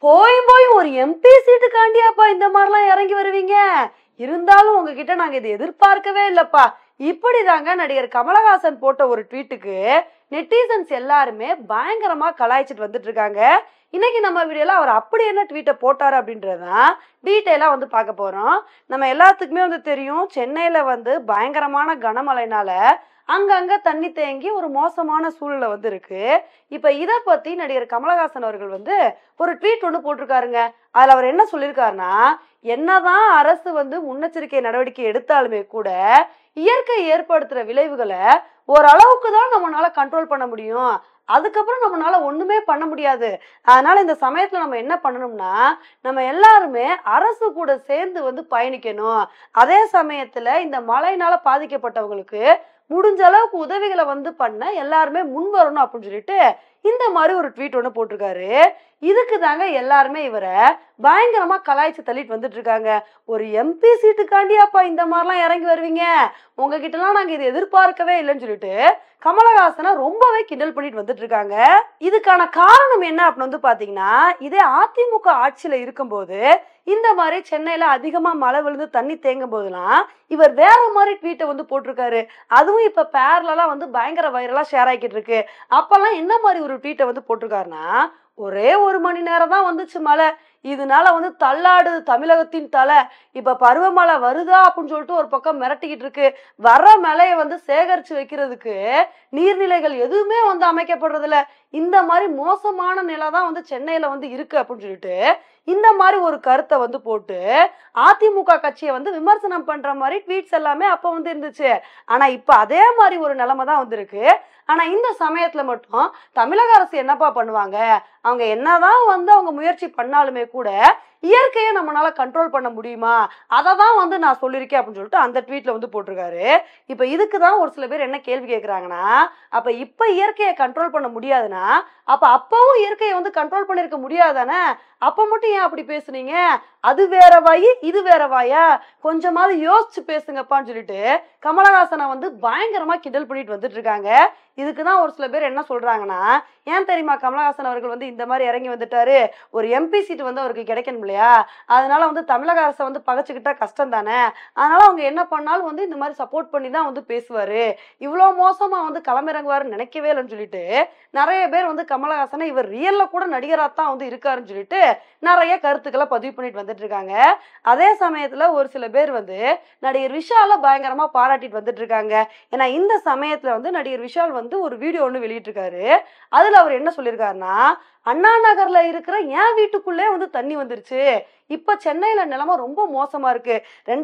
போய் போய் ஒரு எம்பி சீட்டுக்காண்டியாப்பா இந்த மாதிரிலாம் இறங்கி வருவீங்க? இருந்தாலும் உங்ககிட்ட நாங்க இதை எதிர்பார்க்கவே இல்லப்பா. இப்படிதாங்க நடிகர் கமலஹாசன் போட்ட ஒரு ட்வீட்டுக்கு நெட்டிசன்ஸ் எல்லாருமே பயங்கரமா கலாய்ச்சிட்டு வந்துட்டு இருக்காங்க. இன்னைக்கு நம்ம வீடியோல அவர் அப்படி என்ன ட்வீட்டை போட்டாரு அப்படின்றதான் டீட்டெயிலா வந்து பார்க்க போறோம். நம்ம எல்லாத்துக்குமே வந்து தெரியும், சென்னையில வந்து பயங்கரமான கனமழைனால அங்கங்க தண்ணி தேங்கி ஒரு மோசமான சூழ்நிலை வந்து இருக்கு. இப்ப இத பத்தி நடிகர் கமலஹாசன் அவர்கள் வந்து ஒரு ட்வீட் ஒன்று போட்டிருக்காருங்க. அதுல அவர் என்ன சொல்லியிருக்காருன்னா, என்னதான் அரசு வந்து முன்னெச்சரிக்கை நடவடிக்கை எடுத்தாலுமே கூட இயற்கை ஏற்படுத்துற விளைவுகளை ஓரளவுக்கு தான் நம்மளால கண்ட்ரோல் பண்ண முடியும். அதுக்கப்புறம் நம்மளால ஒண்ணுமே பண்ண முடியாது. அதனால இந்த சமயத்துல நம்ம என்ன பண்ணணும்னா, நம்ம எல்லாருமே அரசு கூட சேர்ந்து வந்து பயணிக்கணும். அதே சமயத்துல இந்த மழையினால பாதிக்கப்பட்டவங்களுக்கு முடிஞ்ச அளவுக்கு உதவிகளை வந்து பண்ண எல்லாருமே முன் வரணும் அப்படின்னு சொல்லிட்டு இந்த மாதிரி ஒரு ட்வீட் ஒன்று போட்டிருக்காரு. இதுக்கு தாங்க எல்லாருமே இவரை பயங்கரமா கலாய்ச்சி தள்ளிட்டு வந்துட்டு இருக்காங்க. ஒரு எம்பி சீட்டுக்காண்டியாப்பா இந்த மாதிரிலாம் இறங்கி வருவீங்க? உங்ககிட்டலாம் நாங்க இதை எதிர்பார்க்கவே இல்லைன்னு சொல்லிட்டு கமலஹாசனை ரொம்பவே கிண்டல் பண்ணிட்டு வந்துட்டு இருக்காங்க. இதுக்கான காரணம் என்ன அப்படின்னு வந்து பாத்தீங்கன்னா, இதே அதிமுக ஆட்சியில இருக்கும்போது இந்த மாதிரி சென்னையில அதிகமா மழை விழுந்து தண்ணி தேங்கும் போதெல்லாம் இவர் வேற மாதிரி ட்வீட்டை வந்து போட்டிருக்காரு. அதுவும் இப்ப பேரலா வந்து பயங்கர வைரலா ஷேர் ஆகிட்டு இருக்கு. அப்பெல்லாம் என்ன மாதிரி ஒரு ட்வீட்டை வந்து போட்டிருக்காருன்னா, ஒரே 1 மணி நேரம் தான் வந்துச்சு மழை, இதனால வந்து தள்ளாடுது தமிழகத்தின் தலை, இப்ப பருவமழை வருதா அப்படின்னு சொல்லிட்டு ஒரு பக்கம் மிரட்டிக்கிட்டு இருக்கு. வர்ற மழையை வந்து சேகரிச்சு வைக்கிறதுக்கு நீர்நிலைகள் எதுவுமே வந்து அமைக்கப்படுறது இல்ல. இந்த மாதிரி மோசமான நிலை தான் வந்து சென்னையில வந்து இருக்கு அப்படின்னு சொல்லிட்டு இந்த மாதிரி ஒரு கருத்தை வந்து போட்டு அதிமுக கட்சியை வந்து விமர்சனம் பண்ற மாதிரி ட்வீட்ஸ் எல்லாமே அப்ப வந்து இருந்துச்சு. ஆனா இப்ப அதே மாதிரி ஒரு நிலைமை தான் வந்திருக்கு. ஆனா இந்த சமயத்துல மட்டும் தமிழக அரசு என்னப்பா பண்ணுவாங்க? அவங்க என்னதான் வந்து அவங்க முயற்சி பண்ணாலுமே கூட இயற்கையை நம்மளால கண்ட்ரோல் பண்ண முடியுமா? அதை தான் வந்து நான் சொல்லியிருக்கேன் அப்படின்னு சொல்லிட்டு அந்த ட்வீட்ல வந்து போட்டிருக்காரு. இப்ப இதுக்கு தான் ஒரு சில பேர் என்ன கேள்வி கேட்குறாங்கன்னா, அப்ப இப்ப இயற்கையை கண்ட்ரோல் பண்ண முடியாதுன்னா அப்ப அப்பவும் இயற்கையை வந்து கண்ட்ரோல் பண்ணிருக்க முடியாதானே? அப்ப மட்டும் ஏன் அப்படி பேசுனீங்க? அது வேற வாயி இது வேற வாயா? கொஞ்சமாவது யோசிச்சு பேசுங்கப்பான்னு சொல்லிட்டு கமலஹாசனை வந்து பயங்கரமா கிண்டல் பண்ணிட்டு வந்துட்டு இருக்காங்க. இதுக்குதான் ஒரு சில பேர் என்ன சொல்றாங்கன்னா, ஏன் தெரியுமா கமலஹாசன் அவர்கள் வந்து இந்த மாதிரி இறங்கி வந்துட்டாரு? ஒரு எம்பி சீட் வந்து அவருக்கு கிடைக்கணும் இல்லையா? அதனால வந்து தமிழக அரசை வந்து பகைச்சுக்கிட்டா கஷ்டம் தானே. அதனால அவங்க என்ன பண்ணாலும் வந்து இந்த மாதிரி சப்போர்ட் பண்ணி தான் வந்து பேசுவாரு. இவ்வளோ மோசமா வந்து களமிறங்குவாருன்னு நினைக்கவே இல்லைன்னு சொல்லிட்டு நிறைய பேர் வந்து கமலஹாசனை இவர் ரியல்ல கூட நடிகராத்தான் வந்து இருக்காருன்னு சொல்லிட்டு நிறைய கருத்துக்களை பதிவு பண்ணிட்டு வந்துட்டு இருக்காங்க. அதே சமயத்துல ஒரு சில பேர் வந்து நடிகர் விஷால பயங்கரமா பாராட்டிட்டு வந்துட்டு இருக்காங்க. ஏன்னா இந்த சமயத்துல வந்து நடிகர் விஷால் வந்து ஒரு வீடியோ ஒன்று வெளியிட்டிருக்காரு. அதுல அவர் என்ன சொல்லியிருக்காருன்னா, அண்ணா நகர்ல இருக்கிற என் வீட்டுக்குள்ளே வந்து தண்ணி வந்துருச்சு. இப்ப சென்னையில நிலைமை ரொம்ப மோசமா இருக்கு.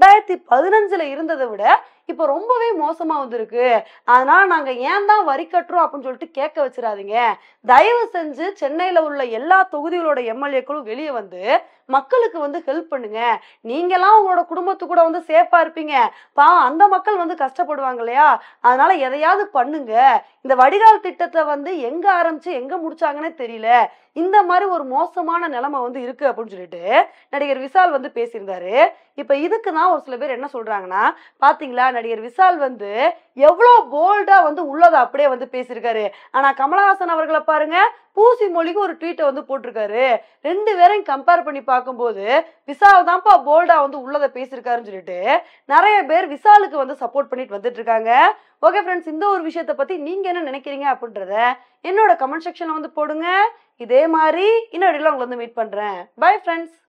2015ல இருந்ததை விட இப்ப ரொம்பவே மோசமா வந்திருக்கு. அதனால நாங்க ஏன் தான் வரி கட்டுறோம் அப்படின்னு சொல்லிட்டு கேட்க வச்சிடாதீங்க. தயவு செஞ்சு சென்னையில உள்ள எல்லா தொகுதிகளோட எம்எல்ஏக்களும் வெளியே வந்து மக்களுக்கு வந்து ஹெல்ப் பண்ணுங்க. நீங்கெல்லாம் உங்களோட குடும்பத்து கூட வந்து சேஃபா இருப்பீங்க. பாவம் அந்த மக்கள் வந்து கஷ்டப்படுவாங்க இல்லையா? அதனால எதையாவது பண்ணுங்க. இந்த வடிகால் திட்டத்தை வந்து எங்க ஆரம்பிச்சு எங்க முடிச்சாங்கன்னே தெரியல. இந்த மாதிரி ஒரு மோசமான நிலைமை வந்து இருக்கு அப்படின்னு சொல்லிட்டு நடிகர் விஷால் வந்து பேசியிருந்தாரு. இப்ப இதுக்கு தான் ஒரு சில பேர் என்ன சொல்றாங்கன்னா, பாத்தீங்களா நடிகர் விஷால் வந்து எவ்வளவு போல்டா வந்து உள்ளதை அப்படியே வந்து பேசியிருக்காரு. ஆனா கமலஹாசன் அவர்களை பாருங்க, பூசி மொழிக்கு ஒரு ட்வீட்டை வந்து போட்டிருக்காரு. ரெண்டு பேரையும் கம்பேர் பண்ணி பார்க்கும்போது விஷால் தான்ப்பா போல்டா வந்து உள்ளதை பேசியிருக்காருன்னு சொல்லிட்டு நிறைய பேர் விஷாலுக்கு வந்து சப்போர்ட் பண்ணிட்டு வந்துட்டு இருக்காங்க. ஓகே ஃப்ரெண்ட்ஸ், இந்த ஒரு விஷயத்தை பத்தி நீங்க என்ன நினைக்கிறீங்க அப்படின்றத என்னோட கமெண்ட் செக்ஷன்ல வந்து போடுங்க. இதே மாதிரி இன்னொரு உங்களை வந்து மீட் பண்றேன். Bye friends.